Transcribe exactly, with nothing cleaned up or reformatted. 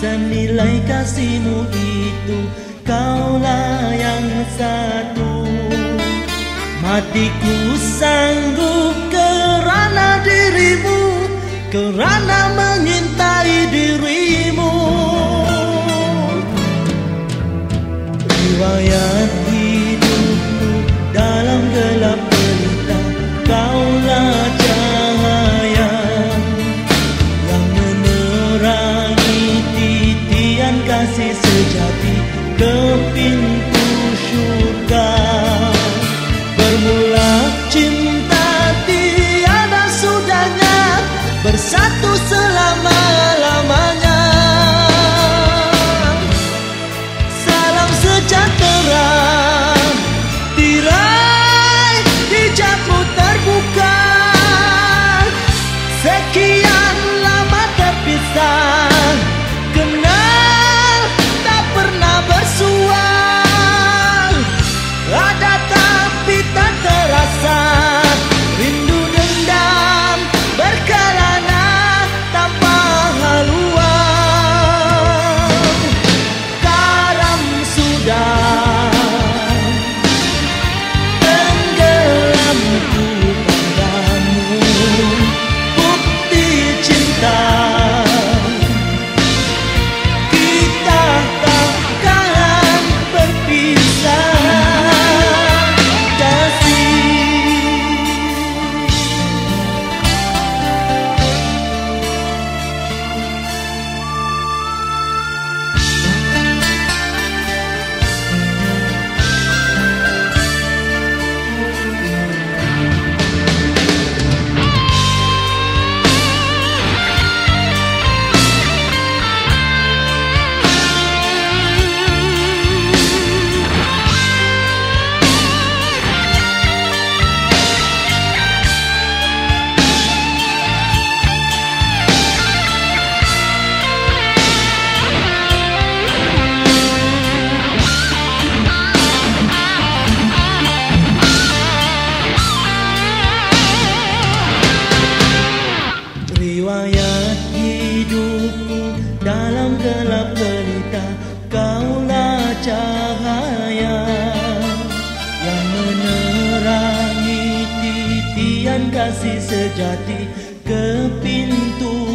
senilai kasihmu itu, kaulah yang satu. Matiku sanggup kerana dirimu, kerana mencintai dirimu. Riwayat hidupku dalam gelap gelita, kaulah cahaya yang menerangi titian kasih sejati ke pintu syurga. Bermula cinta tiada sudahnya, bersatu selama-lamanya. Salam sejahtera, tirai hijabu terbuka. Sekian lama terpisah, kenal tak pernah bersua. Ada tapi tak terasa, rindu dendam berkelana tanpa haluan. Karam sudah tenggelamku padamu, bukti cinta kita takkan berpisah. Riwayat hidupku dalam gelap gelita, kaulah cahaya yang menerangi titian kasih sejati ke pintu